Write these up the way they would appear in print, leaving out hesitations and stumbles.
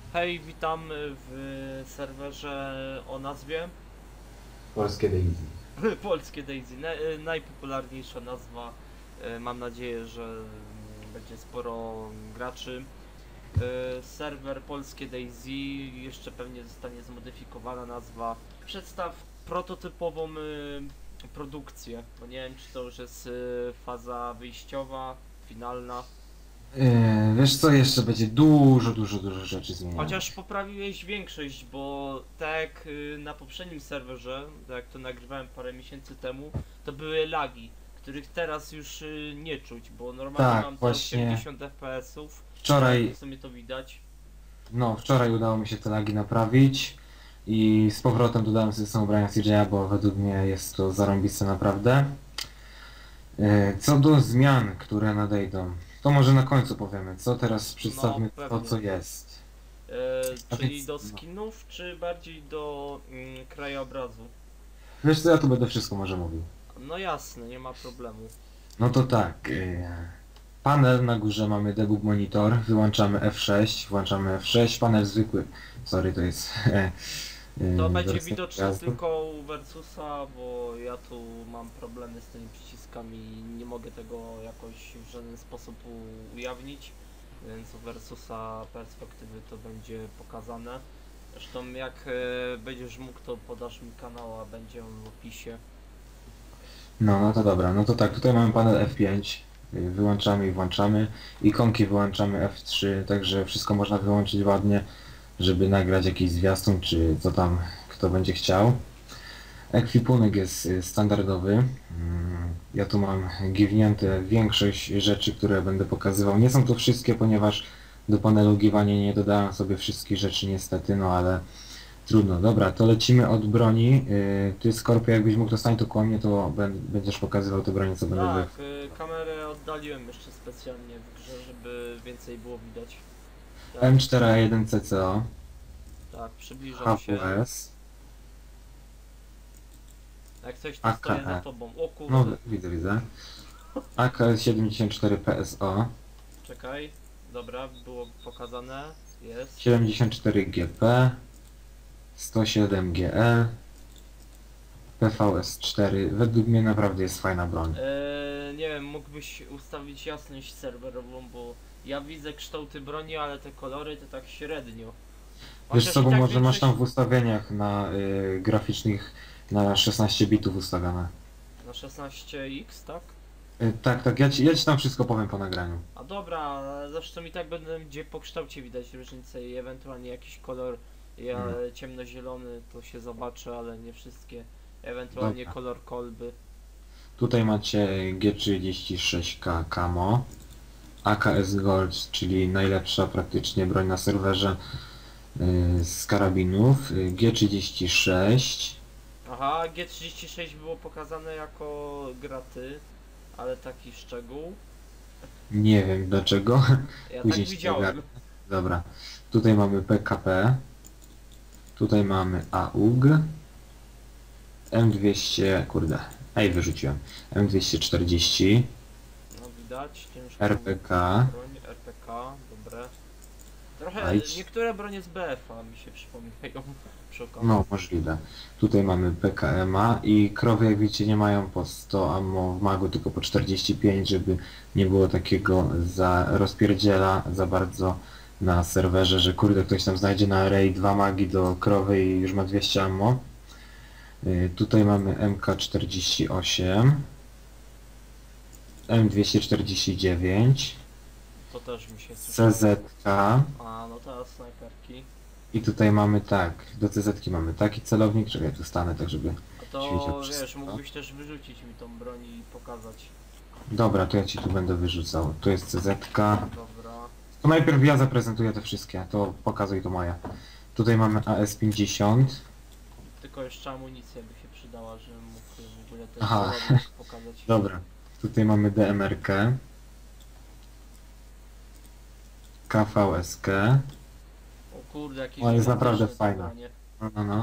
Hej, witam w serwerze o nazwie Polskie Daisy. Polskie Daisy. Najpopularniejsza nazwa. Mam nadzieję, że będzie sporo graczy. Serwer Polskie Daisy, jeszcze pewnie zostanie zmodyfikowana nazwa. Przedstaw prototypową produkcję. No nie wiem, czy to już jest faza wyjściowa, finalna. Wiesz co, jeszcze będzie dużo rzeczy zmienianych. Chociaż poprawiłeś większość, bo tak jak na poprzednim serwerze, tak jak to nagrywałem parę miesięcy temu, to były lagi, których teraz już nie czuć, bo normalnie Tak, mam te właśnie 80 FPS-ów. wczoraj, W sumie to widać. wczoraj udało mi się te lagi naprawić i z powrotem dodałem system ubrania CJ'a, bo według mnie jest to zarąbiste naprawdę. Co do zmian, które nadejdą, to może na końcu powiemy. Co teraz przedstawmy to, pewnie. co jest. A Czyli więc, do skinów, czy bardziej do krajobrazu? Wiesz co, ja tu będę wszystko może mówił. No jasne, nie ma problemu. No to tak, panel na górze mamy debug monitor, wyłączamy F6, włączamy F6, panel zwykły, sorry to jest To będzie wersja widoczne pojazdu. tylko u Versusa, bo ja tu mam problemy z tymi przyciskami i nie mogę tego jakoś w żaden sposób ujawnić, więc u Versusa perspektywy to będzie pokazane. Zresztą jak będziesz mógł, to podasz mi kanał, a będzie on w opisie. No to dobra, no to tak, tutaj mamy panel F5, wyłączamy i włączamy, ikonki wyłączamy F3, także wszystko można wyłączyć ładnie, żeby nagrać jakiś zwiastun, czy co tam kto będzie chciał. Ekwipunek jest standardowy. Ja tu mam giwnięte większość rzeczy, które będę pokazywał. Nie są to wszystkie, ponieważ do panelu giwania nie dodałem sobie wszystkich rzeczy niestety, no ale trudno. Dobra, to lecimy od broni. Ty, Skorpio, jakbyś mógł dostać to koło mnie, to będziesz pokazywał te bronie, co będę Tak, kamerę oddaliłem jeszcze specjalnie w grze, żeby więcej było widać. Tak, M4A1 CCO, tak, przybliżam się. HWS, Jak coś to stoję za AKE. tobą. O No kurde, widzę. AK-74 PSO, czekaj. Dobra, było pokazane. Jest. 74 GP, 107 GL, PVS-4. Według mnie naprawdę jest fajna broń. Nie wiem, mógłbyś ustawić jasność serwerową, bo ja widzę kształty broni, ale te kolory to tak średnio. Wiesz Chociaż co, i bo tak może masz tam w większość ustawieniach na graficznych na 16 bitów ustawione. na 16x, tak? Tak, ja ci tam wszystko powiem po nagraniu. A dobra, zresztą i tak będzie po kształcie widać różnicę i ewentualnie jakiś kolor ciemnozielony to się zobaczy, ale nie wszystkie. Ewentualnie Dobra. kolor kolby. Tutaj macie G36K Camo, AKS Gold, czyli najlepsza praktycznie broń na serwerze z karabinów, G36, Aha, G36 było pokazane jako graty, ale taki szczegół. nie wiem dlaczego, Ja później tak się widziałem. dowiadam. Dobra, tutaj mamy PKP, tutaj mamy AUG, M200, kurde, wyrzuciłem, M240, No widać, ciężko. RPK, Broń, RPK, dobre. Trochę, Ajdź. niektóre bronie z BF-a mi się przypominają przy okazji. no możliwe. Tutaj mamy PKMA i krowy jak widzicie nie mają po 100 ammo w magu, tylko po 45, żeby nie było takiego rozpierdziela za bardzo na serwerze, że kurde ktoś tam znajdzie na array 2 magi do krowy i już ma 200 ammo. Tutaj mamy MK48, M249, To też mi się słyszało. CZK A, no teraz snajperki. i tutaj mamy tak, do CZ mamy taki celownik, czekaj ja tu stanę tak, żeby A to świecił wiesz, wszystko. mógłbyś też wyrzucić mi tą broń i pokazać. Dobra, to ja ci tu będę wyrzucał. Tu jest CZ-ka. Dobra. To najpierw ja zaprezentuję te wszystkie, to pokazuj to moje. Tutaj mamy AS50. Tylko jeszcze amunicja by się przydała, żebym mógł w ogóle ten Aha. celownik pokazać. Dobra. Tutaj mamy DMR-kę. KVSK. O kurde, jakieś O, jest gigantyczne naprawdę te fajna. bronie. No.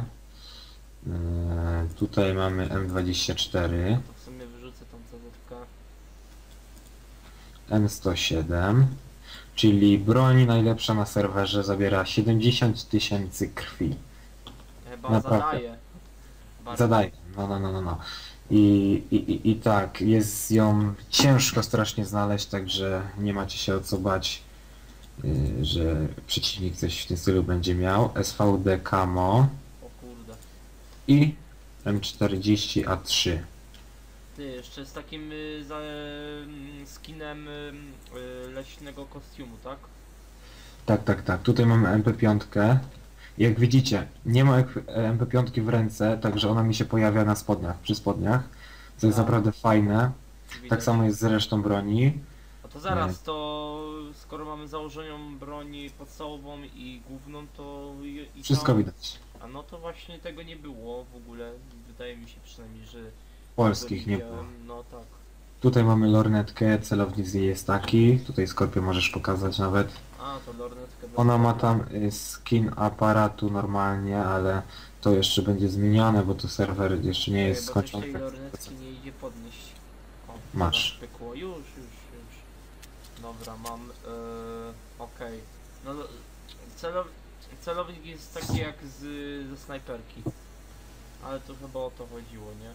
Tutaj mamy M24. To w sumie wyrzucę tą CZ-kę. M107. Czyli broń najlepsza na serwerze zabiera 70 000 krwi. Chyba Naprawdę. zadaje. Bardzo. Zadaję. No. I tak, jest ją ciężko strasznie znaleźć, także nie macie się o co bać, że przeciwnik coś w tym stylu będzie miał. SVD Camo O kurde. i M40A3. Ty, jeszcze z takim skinem leśnego kostiumu, tak? Tak. Tutaj mamy MP5. Jak widzicie, nie ma MP5 w ręce, także ona mi się pojawia na spodniach, przy spodniach. Co jest Tak. naprawdę fajne. Widać. Tak samo jest z resztą broni. A to zaraz, to skoro mamy założoną broń podstawową i główną, to i Wszystko tam- widać. A no to właśnie tego nie było w ogóle. Wydaje mi się przynajmniej, że Polskich tego nie widziałem. było. No tak. Tutaj mamy lornetkę, celownik z niej jest taki. Tutaj Skorpion możesz pokazać nawet. A, to lornetkę. Ona ma tam skin aparatu normalnie, ale to jeszcze będzie zmieniane, bo to serwer jeszcze nie jest Bo coś skończony. tej lornetki nie idzie podnieść. O, Masz. teraz pykło. Już. Dobra, mam. Okej. No, celownik jest taki jak ze snajperki. Ale to chyba o to chodziło, nie?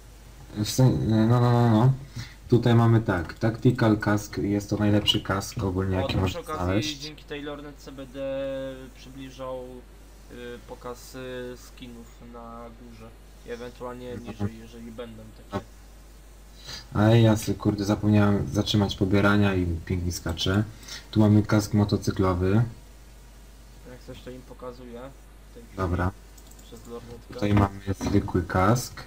No. Tutaj mamy tak, Tactical Kask, jest to najlepszy kask ogólnie O, jaki to przy można okazji znaleźć. dzięki tej lornetce będę przybliżał pokaz skinów na górze. I ewentualnie niżej, jeżeli będą takie. A ja sobie, kurde, zapomniałem zatrzymać pobierania i pięknie skacze. Tu mamy kask motocyklowy, Jak coś to im pokazuje. w tej chwili dobra. Przez lornetkę. Tutaj mamy zwykły kask.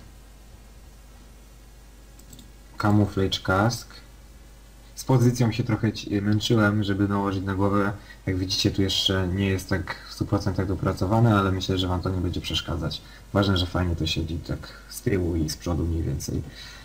Camouflage kask. Z pozycją się trochę męczyłem, żeby nałożyć na głowę. Jak widzicie, tu jeszcze nie jest tak w 100% dopracowane, ale myślę, że wam to nie będzie przeszkadzać. Ważne, że fajnie to siedzi tak z tyłu i z przodu mniej więcej.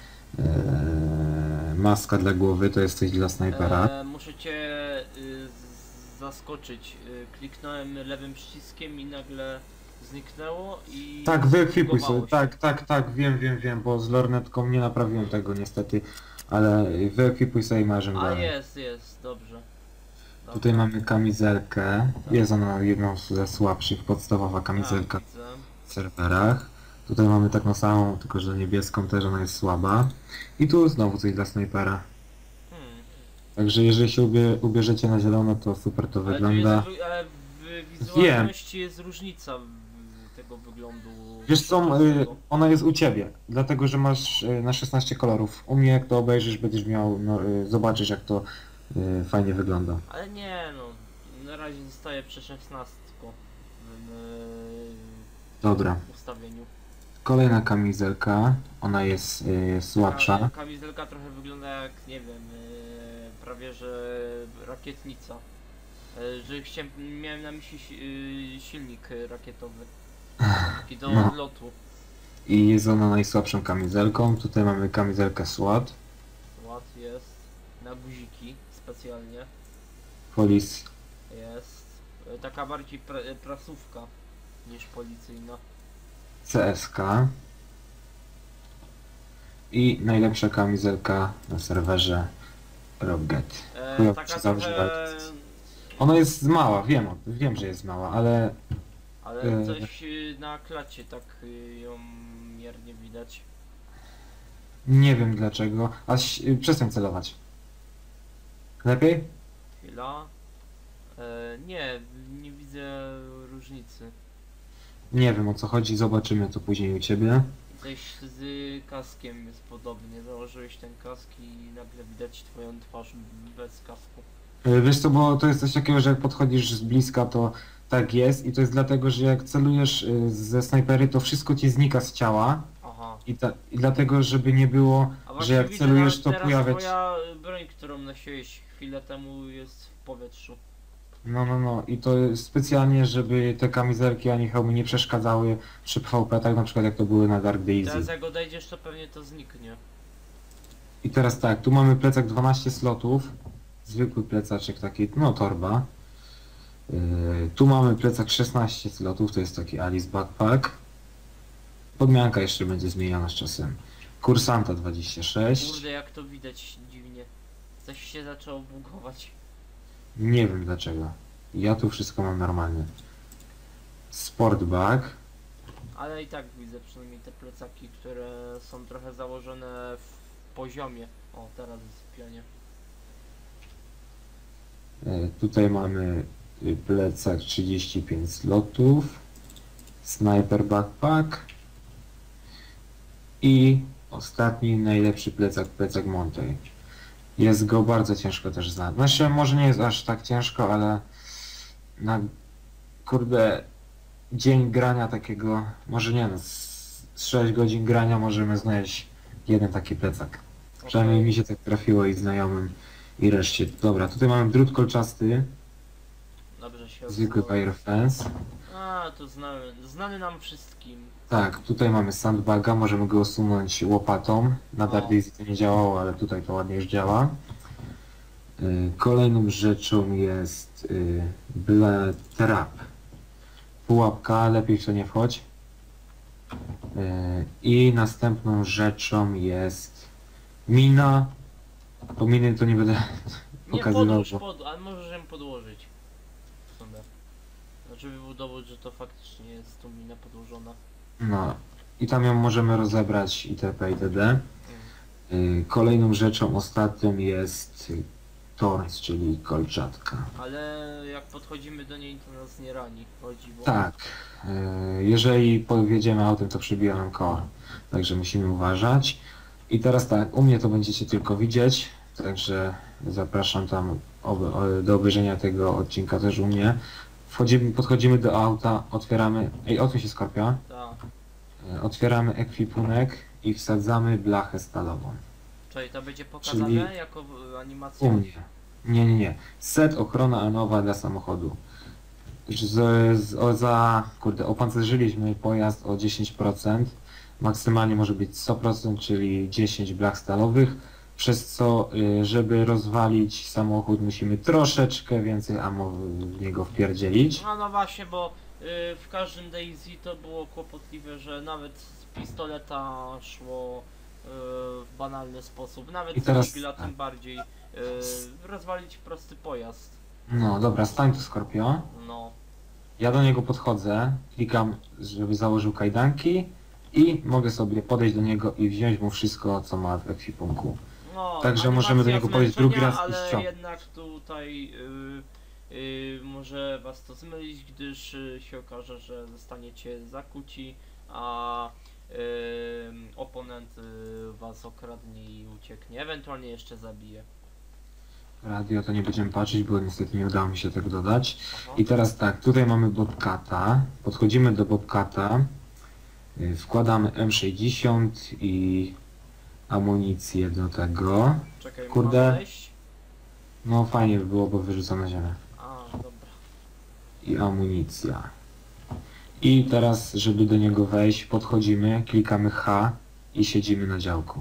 Maska dla głowy to jest coś dla snajpera. Muszę cię zaskoczyć. Kliknąłem lewym przyciskiem i nagle zniknęło i Tak, wyekwipuj zbugowało sobie. się. Tak, wiem, bo z lornetką nie naprawiłem tego niestety, ale wyekwipuj sobie i marzę A dalej. jest, dobrze. Tutaj mamy kamizelkę, jest ona jedną ze słabszych, podstawowa kamizelka A, widzę. w serwerach. Tutaj mamy taką samą, tylko że niebieską też ona jest słaba. I tu znowu coś dla snajpera. Hmm. Także jeżeli się ubierzecie na zielono, to super to Ale, wygląda. ale w wizualności jest różnica tego wyglądu. Wiesz co, tego. ona jest u ciebie, dlatego że masz na 16 kolorów. U mnie jak to obejrzysz, będziesz miał, zobaczysz jak to fajnie wygląda. Ale nie no, na razie zostaje przy 16 Dobra, w ustawieniu. kolejna kamizelka, ona jest słabsza. Kamizelka trochę wygląda jak, nie wiem, prawie że rakietnica. Że miałem na myśli silnik rakietowy. Taki do No. odlotu. I jest ona najsłabszą kamizelką. Tutaj mamy kamizelkę SWAT, Ład jest. Na guziki specjalnie. Police Jest. Taka bardziej prasówka niż policyjna. CSK i najlepsza kamizelka na serwerze Rocket. Chujowo Taka się zażywa. trochę... Ona jest mała, wiem, że jest mała, ale Ale coś na klacie tak ją miernie widać. nie wiem dlaczego. Przestań celować. Lepiej? Chwila. Nie widzę różnicy. Nie wiem o co chodzi, zobaczymy to później u ciebie. Coś z kaskiem jest podobnie. Założyłeś ten kask i nagle widać twoją twarz bez kasku. Wiesz co, bo to jest coś takiego, że jak podchodzisz z bliska, to tak jest i to jest dlatego, że jak celujesz ze snajpery, to wszystko ci znika z ciała Aha. i dlatego, żeby nie było, A że właśnie jak widzę celujesz, to teraz pojawia ci... twoja broń, którą nosiłeś chwilę temu, jest w powietrzu. No i to jest specjalnie, żeby te kamizelki ani hełmy nie przeszkadzały przy PvP, tak na przykład jak to były na Dark Teraz Daisy. jak odejdziesz, to pewnie to zniknie. I teraz tak, tu mamy plecak 12 slotów, zwykły plecaczek taki, no torba. Tu mamy plecak 16 slotów, to jest taki Alice Backpack. Podmianka jeszcze będzie zmieniana z czasem. Kursanta 26. Kurde, jak to widać dziwnie. Coś się zaczęło bugować. Nie wiem dlaczego. Ja tu wszystko mam normalnie. Sportbag. Ale i tak widzę przynajmniej te plecaki, które są trochę założone w poziomie. O, teraz jest w pionie. Tutaj mamy plecak 35 slotów. Sniper backpack. I ostatni, najlepszy plecak, plecak Montej. Jest go bardzo ciężko też znaleźć. Znaczy, może nie jest aż tak ciężko, ale na kurde dzień grania takiego, może nie no, z 6 godzin grania możemy znaleźć jeden taki plecak. Przynajmniej Okej. mi się tak trafiło i znajomym i reszcie. Dobra, tutaj mamy drut kolczasty, Dobrze się zwykły odzywało. wire fence. A, to znany nam wszystkim. Tak, tutaj mamy sandbaga, możemy go usunąć łopatą. Na O. Dark Daisy to nie działało, ale tutaj to ładnie już działa. Kolejną rzeczą jest trap. Pułapka, lepiej w to nie wchodź. I następną rzeczą jest mina. Po miny to nie będę Nie pokazywał, podłóż, bo ale możesz ją podłożyć. W sumie. Żeby był dowód, że to faktycznie jest tu mina podłożona. no. I tam ją możemy rozebrać itp. itd. Mm. Kolejną rzeczą ostatnią jest torc, czyli kolczatka. Ale jak podchodzimy do niej, to nas nie rani. Chodzi, bo... Tak, jeżeli pojedziemy autem, to przybija nam koła, także musimy uważać. I teraz tak, u mnie to będziecie tylko widzieć, także zapraszam tam do obejrzenia tego odcinka też u mnie. Podchodzimy do auta, otwieramy, odsuń się Skorpio, Tak. otwieramy ekwipunek i wsadzamy blachę stalową. Czyli to będzie pokazane Czyli jako animacja? U mnie. Nie. Set ochrona anowa dla samochodu. Opancerzyliśmy pojazd o 10%, maksymalnie może być 100%, czyli 10 blach stalowych, przez co, żeby rozwalić samochód, musimy troszeczkę więcej ammo w niego wpierdzielić. No właśnie, bo w każdym Daisy to było kłopotliwe, że nawet z pistoleta szło w banalny sposób, nawet I z teraz Eagla tak. tym bardziej rozwalić prosty pojazd. No dobra, stań tu Skorpio. No. Ja do niego podchodzę, klikam, żeby założył kajdanki i mogę sobie podejść do niego i wziąć mu wszystko, co ma w ekwipunku. No, Także możemy do niego podejść drugi raz i ale ściągnąć. jednak tutaj może was to zmylić, gdyż się okaże, że zostaniecie zakuci, a oponent was okradnie i ucieknie, ewentualnie jeszcze zabije. Radio to nie będziemy patrzeć, bo niestety nie udało mi się tego dodać. Aha. I teraz tak, tutaj mamy Bobcata. Podchodzimy do Bobcata. Wkładamy M60 i amunicję do tego. Czekaj, Kurde. mam wejść? No fajnie by było, bo wyrzucam na ziemię. A, dobra. I amunicja. I teraz, żeby do niego wejść, podchodzimy, klikamy H i siedzimy na działku.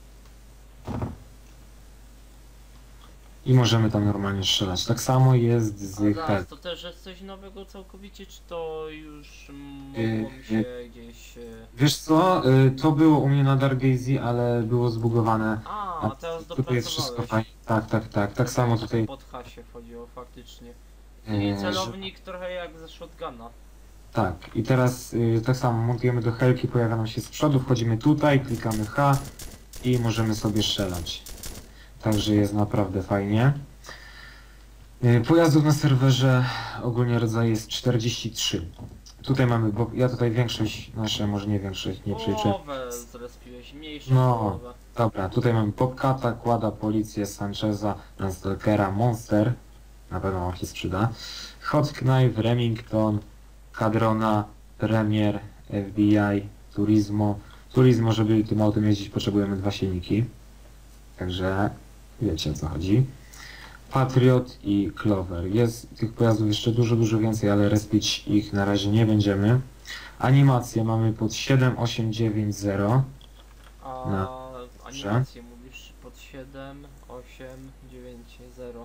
I możemy tam normalnie strzelać. Tak samo jest z A zaraz, Hel. to też jest coś nowego całkowicie, czy to już mogło mi się gdzieś... Wiesz co, to było u mnie na Dark Daisy, ale było zbugowane. A, teraz Tutaj jest wszystko dopracowałeś. fajnie. Tak samo tutaj. Pod hasie chodziło faktycznie. e, I że- celownik trochę jak ze shotguna. Tak, i teraz tak samo montujemy do helki, pojawia nam się z przodu, wchodzimy tutaj, klikamy H i możemy sobie strzelać. Także jest naprawdę fajnie. Pojazdów na serwerze ogólnie rodzaj jest 43. Tutaj mamy, bo ja tutaj większość, może nie większość, nie przeliczę. Połowę zrespiłeś, mniejszą No. połowę. Dobra, tutaj mamy Bobcata, Quada, Policję, Sancheza, Landstalkera, Monster. Na pewno wam się sprzyda. Hot Knife, Remington, Cadrona, Premier, FBI, Turismo. Turismo, żeby tym autem jeździć, potrzebujemy 2 silniki. Także wiecie o co chodzi. Patriot i Clover. Jest tych pojazdów jeszcze dużo więcej, ale respić ich na razie nie będziemy. Animacje mamy pod 7890. A No, animację mówisz pod 7, 8, 9, 0.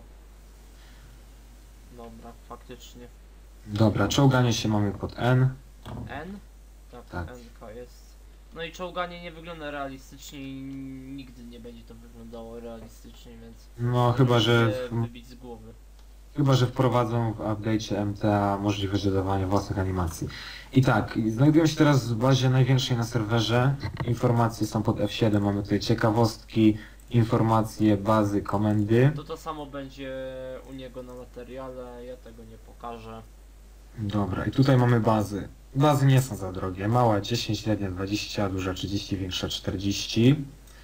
Dobra, faktycznie. Dobra, czołganie się mamy pod N. N? Tak, Tak. NK jest. No i czołganie nie wygląda realistycznie i nigdy nie będzie to wyglądało realistycznie, więc... No chyba, że możecie wybić z głowy. Chyba że wprowadzą w update'cie MTA możliwość dodawania własnych animacji. I tak, znajdują się teraz w bazie największej na serwerze. Informacje są pod F7, mamy tutaj ciekawostki, informacje, bazy, komendy. To samo będzie u niego na materiale, ja tego nie pokażę. Dobra, i tutaj mamy bazy. Bazy nie są za drogie. Mała 10, średnia 20, duża 30, większa 40.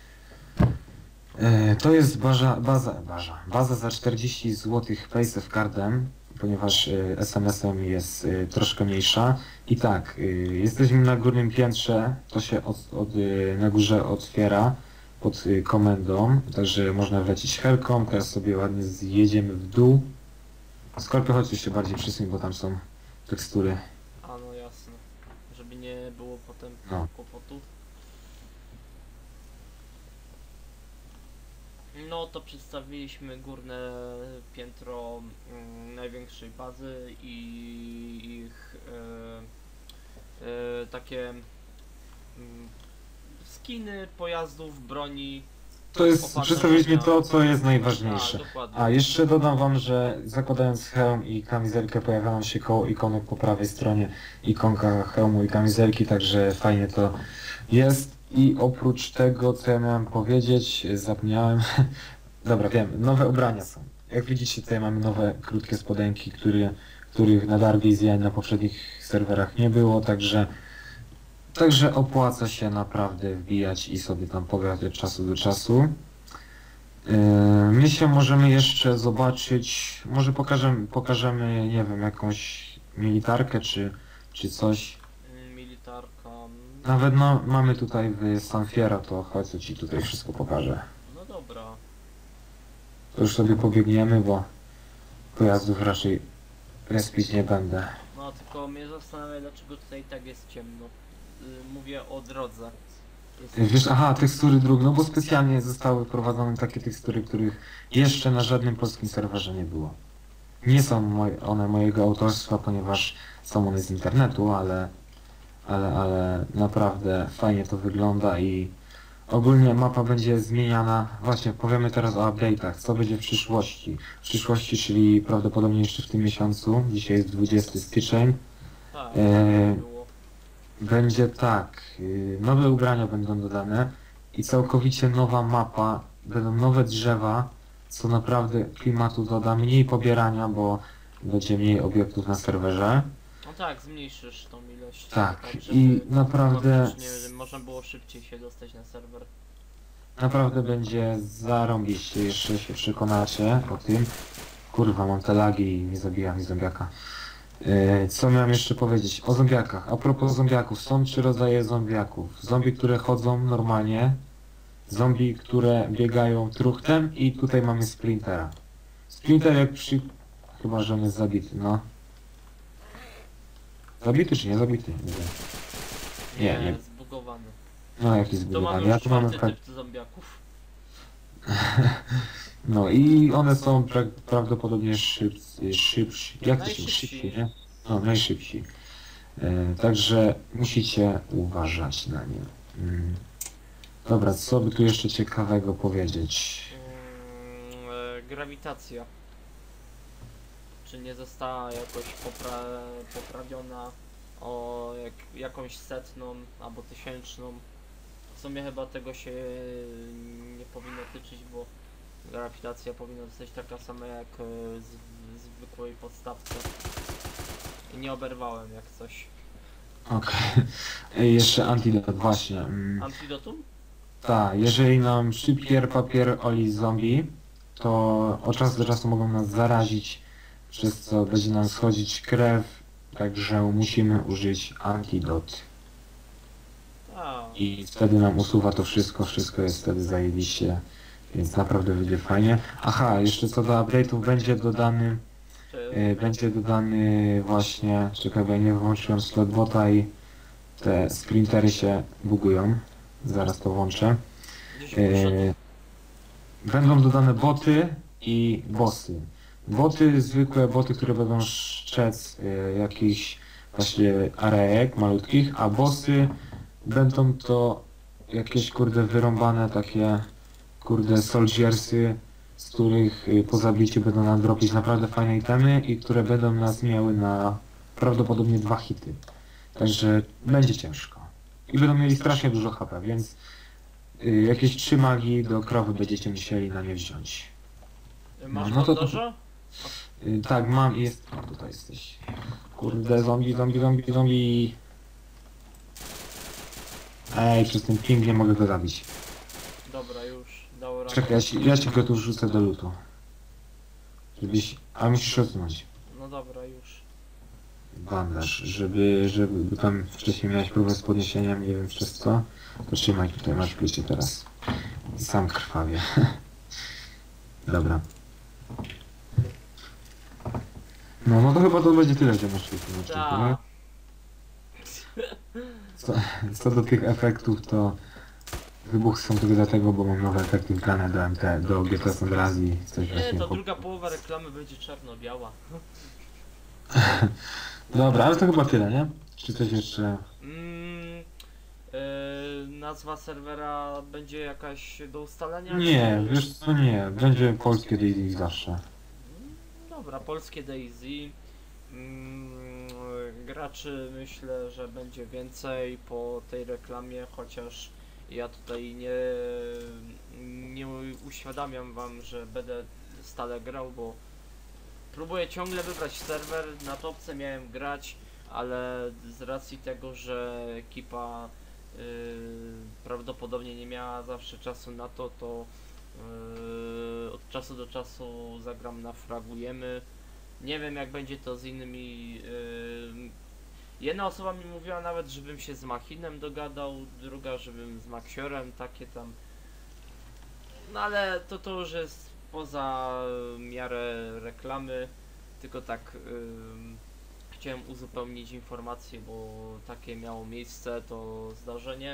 To jest baza za 40 zł PaySafe Cardem, ponieważ SMS-em jest troszkę mniejsza. I tak, jesteśmy na górnym piętrze, to się na górze otwiera pod komendą, także można wlecieć helką, teraz sobie ładnie zjedziemy w dół. Skorpio, chodź się bardziej przysuń, bo tam są tekstury. A no jasne, żeby nie było potem No. kłopotów. No to przedstawiliśmy górne piętro największej bazy i ich takie skiny pojazdów, broni. To jest, Opancerzenia. przedstawiliśmy to, co jest najważniejsze. Dokładnie. A jeszcze dodam wam, że zakładając hełm i kamizelkę pojawia nam się koło ikonek po prawej stronie, ikonka hełmu i kamizelki, także fajnie to jest. I oprócz tego, co ja miałem powiedzieć, zapomniałem. Dobra, wiem, nowe ubrania są. Jak widzicie, tutaj mamy nowe krótkie spodenki, których na Dargaze na poprzednich serwerach nie było, także opłaca się naprawdę wbijać i sobie tam pograć od czasu do czasu. My się możemy jeszcze zobaczyć, może pokażemy, nie wiem, jakąś militarkę czy coś. Militarka. Nawet no, mamy tutaj w Sanfiera, to chodź, co ci tutaj wszystko pokażę. No dobra. To już sobie pobiegniemy, bo pojazdów raczej respić nie będę. No tylko mnie zastanawia, dlaczego tutaj tak jest ciemno. Mówię o drodze. Wiesz, aha, tekstury dróg, no bo specjalnie zostały wprowadzone takie tekstury, których jeszcze na żadnym polskim serwerze nie było. Nie są one mojego autorstwa, ponieważ są one z internetu, ale naprawdę fajnie to wygląda i ogólnie mapa będzie zmieniana. Właśnie powiemy teraz o update'ach, co będzie w przyszłości. W przyszłości, czyli prawdopodobnie jeszcze w tym miesiącu, dzisiaj jest 20 styczeń. Tak, było. Będzie tak, nowe ubrania będą dodane i całkowicie nowa mapa, będą nowe drzewa, co naprawdę klimatu doda, mniej pobierania, bo będzie mniej obiektów na serwerze. No tak, zmniejszysz tą ilość. Tak, żeby i naprawdę, faktycznie można było szybciej się dostać na serwer. naprawdę będzie zarąbiście, jeszcze się przekonacie o tym. Kurwa, mam te lagi i nie zabija mi zombiaka. Co miałem jeszcze powiedzieć? O zombiakach. A propos zombiaków, są 3 rodzaje zombiaków. Zombie, które chodzą normalnie, zombie, które biegają truchtem i tutaj mamy sprintera. Sprinter jak przy... Chyba, że on jest zabity, no. Zabity czy nie zabity? Nie wiem. Nie. Zbugowany. No jaki To mamy zbudowany. już Ja tu mam... czwarty typ zombiaków. No i one są prawdopodobnie szybsi. Jak to się Najszybsi. szybsi, nie? No, najszybsi. Także musicie uważać na nie. Dobra, co by tu jeszcze ciekawego powiedzieć? Grawitacja. Czy nie została jakoś poprawiona o jakąś setną albo tysięczną? W sumie chyba tego się nie powinno tyczyć, bo grawitacja powinna zostać taka sama jak w zwykłej podstawce. I nie oberwałem jak coś. Okej. Jeszcze antidot, właśnie. Antidotum? Tak, jeżeli nam szybkier, papier, oli zombie, to od czasu do czasu mogą nas zarazić, przez co będzie nam schodzić krew, także musimy użyć antidot. A, I wtedy nam usuwa to wszystko jest wtedy zajebiście, więc naprawdę będzie fajnie. Aha, jeszcze co do update'ów będzie dodany właśnie, czekaj, bo ja nie wyłączyłem slotbota i te sprintery się bugują. Zaraz to włączę. gdzieś poszedł. Będą dodane boty i bossy. Boty, zwykłe boty, które będą szczec jakichś właśnie arejek malutkich, a bossy będą to jakieś kurde wyrąbane takie kurde soldiersy z których po zabiciu będą nam dropić naprawdę fajne itemy i które będą nas miały na prawdopodobnie 2 hity. Także będzie ciężko. I będą mieli strasznie dużo HP, więc jakieś 3 magii do krowy będziecie musieli na nie wziąć. Masz no to- bandaża? Tak, mam i jest... O, tutaj jesteś. Kurde, zombie. Ej, przez ten ping nie mogę go zabić. Dobra, już. Dało radę. Czekaj, ja ci go tu wrzucę do lutu. Żebyś... A musisz odsunąć. No dobra, już. Bandaż, żeby tam wcześniej miałeś próbę z podniesieniem, nie wiem przez co. To trzymaj, tutaj masz plucie teraz. Sam krwawie. Dobra. No to chyba to będzie tyle, że masz w tym odcinku, nie? Tak. Co do tych efektów, to wybuchy są tylko dlatego, bo mam nowe efekty wgrane do MT, do GTA San Andreas i coś Nie, właśnie... to druga połowa reklamy będzie czarno-biała. Dobra, ale to chyba tyle, nie? Czy coś jeszcze... Nazwa serwera będzie jakaś do ustalenia? Nie, czy- wiesz co, nie. Będzie polskie Daisy zawsze. Dobra, polskie Daisy. Graczy myślę, że będzie więcej po tej reklamie, chociaż ja tutaj nie uświadamiam wam, że będę stale grał, bo próbuję ciągle wybrać serwer, na topce miałem grać, ale z racji tego, że ekipa prawdopodobnie nie miała zawsze czasu na to, to od czasu do czasu zagram na fragujemy. Nie wiem jak będzie to z innymi. Jedna osoba mi mówiła nawet, żebym się z Machinem dogadał, druga, żebym z Maxiorem, takie tam. No ale to już jest poza miarę reklamy, tylko tak chciałem uzupełnić informację, bo takie miało miejsce to zdarzenie.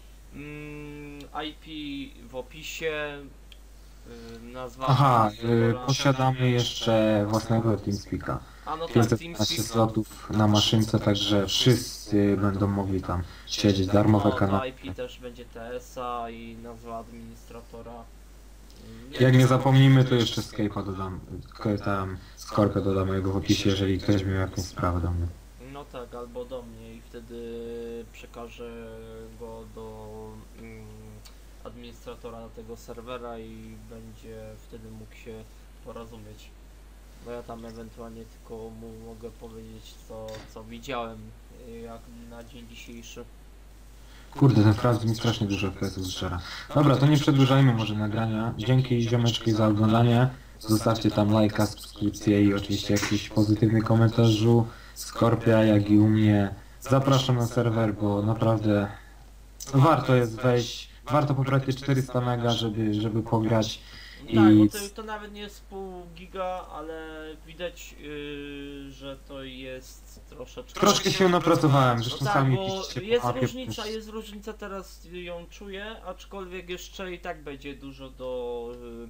IP w opisie, nazwa... Aha, serwera. posiadamy jeszcze własnego TeamSpeaka. A no tak, 515 TeamSpeak. slotów na maszynce, także wszyscy będą mogli tam siedzieć, darmowe No, to kanały. IP też będzie TS-a i nazwa administratora. Jak nie zapomnimy, to jeszcze Skype'a dodam, tam Skorka dodam mojego w opisie, jeżeli ktoś miał jakąś sprawę do mnie. No tak, albo do mnie i wtedy przekażę go do administratora tego serwera i będzie wtedy mógł się porozumieć. Bo ja tam ewentualnie tylko mu mogę powiedzieć co widziałem jak na dzień dzisiejszy. Kurde, ten Franz mi strasznie dużo FPS-ów zżera. Dobra, to nie przedłużajmy może nagrania. Dzięki ziomeczki za oglądanie. Zostawcie tam lajka, subskrypcję i oczywiście jakiś pozytywny komentarzu. Skorpia, jak i u mnie. Zapraszam na serwer, bo naprawdę warto jest wejść. Warto pobrać te 400 mega, żeby pograć. Tak, bo I to nawet nie jest pół giga, ale widać, że to jest troszeczkę... troszkę się napracowałem, No zresztą tak, sami bo piszcie po jest mapie. różnica, teraz ją czuję, aczkolwiek jeszcze i tak będzie dużo do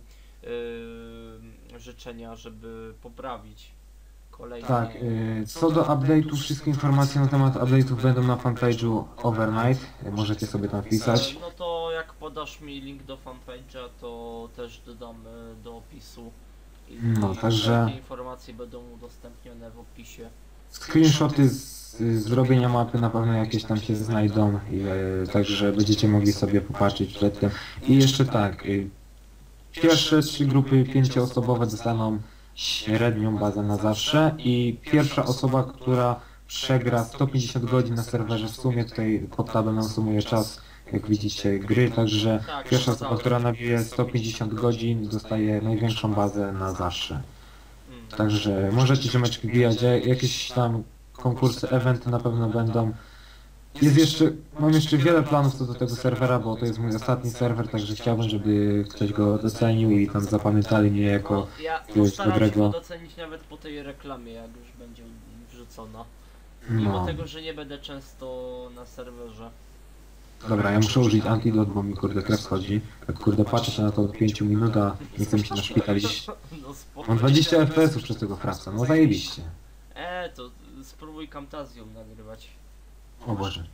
życzenia, żeby poprawić kolejne... Tak, co do update'u, wszystkie informacje na temat update'ów będą na fanpage'u Overnight, możecie sobie tam wpisać. No to jak podasz mi link do fanpage'a, to też dodam do opisu. I No, także- takie informacje będą udostępnione w opisie. Screenshoty z zrobienia mapy na pewno jakieś tam się znajdą, także będziecie mogli sobie popatrzeć przedtem. I jeszcze tak, pierwsze 3 grupy 5-osobowe dostaną średnią bazę na zawsze i pierwsza osoba, która przegra 150 godzin na serwerze w sumie, tutaj pod tabem nam sumuje czas, jak widzicie, gry, także Tak, pierwsza zgadzałem osoba, która się. nabije 150 godzin dostaje największą bazę na zawsze. Mm. Także możecie ziomeczki wbijać, jakieś tam konkursy, eventy na pewno będą. Mam jeszcze wiele planów co do tego serwera, bo to jest mój ostatni serwer, także chciałbym, żeby ktoś go docenił i tam zapamiętali mnie jako... No, ja jakiegoś postaram się dobrego- go docenić nawet po tej reklamie, jak już będzie wrzucona. Mimo No. tego, że nie będę często na serwerze. Dobra, ja muszę użyć antidot, bo mi kurde krew schodzi. Tak kurde patrzę się na to od 5 minut, a nie chcę mi się na szpital iść. No spoko. Mam 20 FPS-ów przez tego fraca, no zajebiście. To spróbuj Camtasium nagrywać. O Boże.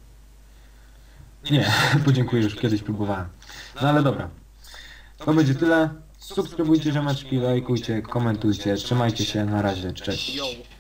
Nie, podziękuję, już kiedyś próbowałem. No ale dobra. To będzie tyle. Subskrybujcie ziomeczki, lajkujcie, komentujcie, trzymajcie się, na razie, cześć. Yo!